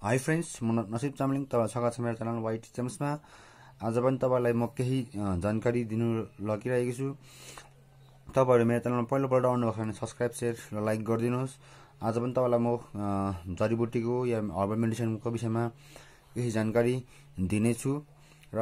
High friends, म नसिब चामलिङ तपाईँ स्वागत छ मेरो च्यानल वाइट जेम्समा। आज पनि तपाईँलाई म केही जानकारी दिनु लगिरहेको छु। तपाईँहरू मेरो च्यानलमा पहिलोपल्ट आउनुभएको छ भने सब्सक्राइब, सेयर र लाइक गरिदिनुहोस्। आज पनि तपाईँलाई म जडीबुटीको या हर्बल मेडिसिनको विषयमा केही जानकारी दिनेछु र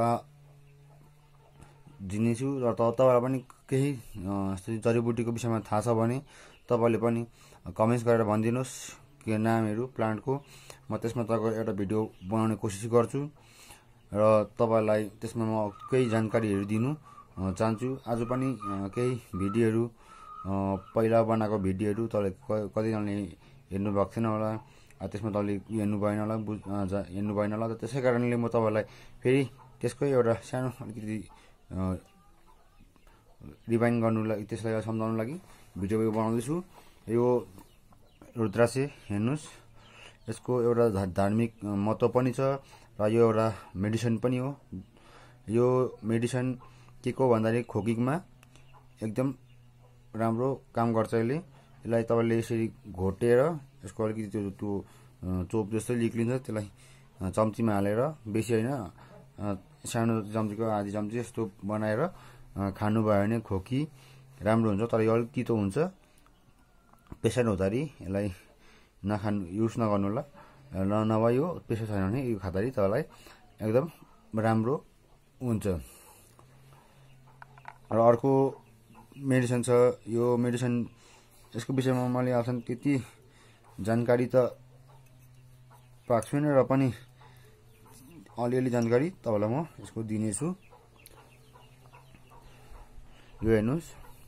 तपाईँलाई पनि केही जडीबुटीको विषयमा थाहा छ भने तपाईँले पनि कमेन्ट्स गरेर भनिदिनुहोस् के नामहरू प्लान्टको। म त्यसमा तपाईँको एउटा भिडियो बनाउने कोसिस गर्छु र तपाईँलाई त्यसमा म केही जानकारीहरू दिनु चाहन्छु। आज पनि केही भिडियोहरू पहिला बनाएको भिडियोहरू तपाईँले कतिजनाले हेर्नु भएको थिएन होला, त्यसमा तपाईँले हेर्नु भएन होला। त्यसै कारणले म तपाईँलाई फेरि त्यसकै एउटा सानो अलिकति रिभाइन गर्नु लागि, त्यसलाई सम्झाउनु लागि भिडियो बनाउँदैछु। यो रुद्राक्षी हेर्नुहोस्, यसको एउटा धार्मिक महत्त्व पनि छ र यो एउटा मेडिसिन पनि हो। यो मेडिसिन के को भन्दाखेरि खोकीमा एकदम राम्रो काम गर्छ। यसलाई तपाईँले यसरी घोटेर यसको अलिकति त्यो चोप जस्तै निक्लिन्छ, त्यसलाई चम्चीमा हालेर, बेसी होइन सानो चम्चीको आधी चम्ची यस्तो बनाएर खानुभयो भने खोकी राम्रो हुन्छ। तर यो अलिक तितो हुन्छ, पेसेन्ट हुँदाखेरि यसलाई युज नगर्नु होला। नभए यो पेसेन्ट छैन भने यो खाँदाखेरि तपाईँलाई एकदम राम्रो हुन्छ। र अर्को मेडिसिन छ। यो मेडिसिन यसको विषयमा मैले अहिलेसम्म त्यति जानकारी त पाएको छुइनँ र पनि अलिअलि जानकारी तपाईँलाई म यसको दिनेछु। यो हेर्नुहोस्,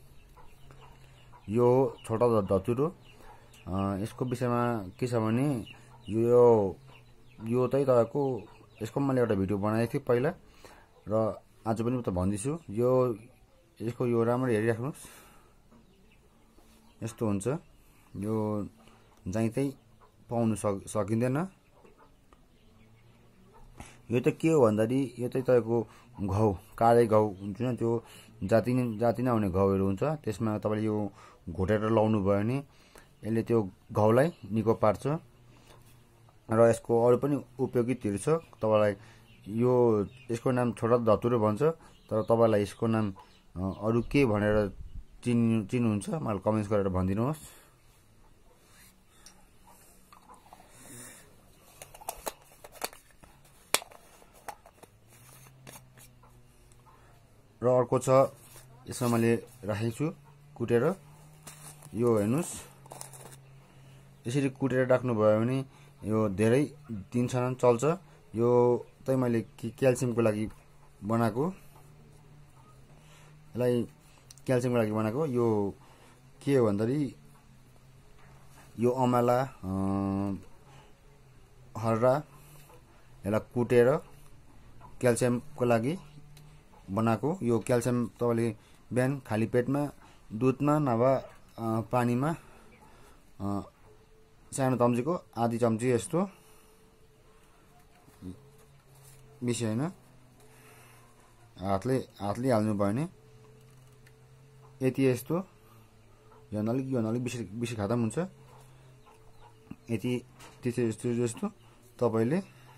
यो छोटा धतुरो। यसको विषयमा के छ भने यो चाहिँ तपाईँको यसको मैले एउटा भिडियो बनाएको थिएँ पहिला र आज पनि म त भन्दैछु। यसको यो राम्रो हेरिराख्नुहोस्, यस्तो हुन्छ। यो चाहिँ पाउनु सकिँदैन। यो त के हो भन्दाखेरि यो चाहिँ तपाईँको घाउ, काले घाउ हुन्छ नि, त्यो जाति नहुने घाउहरू हुन्छ। त्यसमा तपाईँले यो घोटेर लाउनु भयो भने यसले त्यो घाउलाई निको पार्छ र यसको अरू पनि उपयोगिताहरू छ। तपाईँलाई यसको नाम छोटा धतुरो भन्छ, तर तपाईँलाई यसको नाम अरू के भनेर चिन्नुहुन्छ मलाई कमेन्ट्स गरेर भनिदिनुहोस्। र अर्को छ, यसमा मैले राखेको छु कुटेर। यो हेर्नुहोस्, यसरी कुटेर राख्नुभयो भने यो धेरै दिनसम्म चल्छ। यो चाहिँ मैले क्याल्सियमको लागि बनाएको, यसलाई क्याल्सियमको लागि बनाएको। यो के हो भन्दाखेरि यो अमला, हर्रा यसलाई कुटेर क्याल्सियमको लागि बनाएको। यो क्याल्सियम तपाईँले बिहान खाली पेटमा दुधमा नभए पानीमा सानो चम्चीको आधी चम्ची यस्तो, बेसी होइन, हातले हाल्नु भयो भने यति यस्तो। यो अलिक बेसी खाँदा पनि हुन्छ। यति जस्तो तपाईँले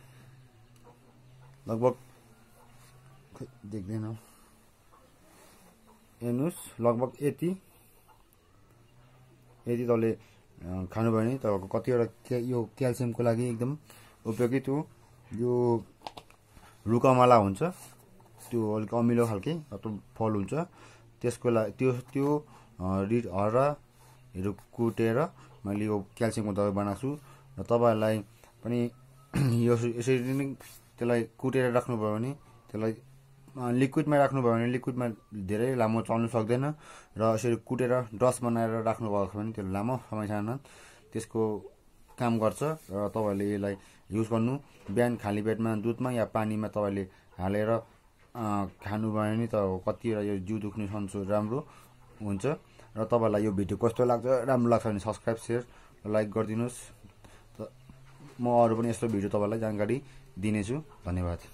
लगभग देख्दैन, हेर्नुहोस्, लगभग यति तपाईँले खानुभयो भने तपाईँको कतिवटा यो क्याल्सियमको लागि एकदम उपयोगित हो। यो रुकामाला हुन्छ, त्यो अलिक अमिलो खालके फल हुन्छ। त्यसको लागि त्यो हर्राहरू कुटेर मैले यो क्याल्सियमको दबाई बनाएको छु। र तपाईँहरूलाई पनि यसरी नै त्यसलाई कुटेर राख्नुभयो भने, त्यसलाई लिक्विडमा राख्नुभयो भने लिक्विडमा धेरै लामो चल्नु सक्दैन। र यसरी कुटेर रस बनाएर राख्नुभएको छ भने त्यो लामो समयसम्म त्यसको काम गर्छ। र तपाईँहरूले यसलाई युज गर्नु, बिहान खाली पेटमा दुधमा या पानीमा तपाईँले हालेर खानुभयो भने त कतिवटा यो जिउ दुख्ने सन्चो राम्रो हुन्छ। र तपाईँलाई यो भिडियो कस्तो लाग्छ, राम्रो लाग्छ भने सब्सक्राइब, सेयर, लाइक गरिदिनुहोस्। म अरू पनि यस्तो भिडियो तपाईँलाई जानकारी दिनेछु। धन्यवाद।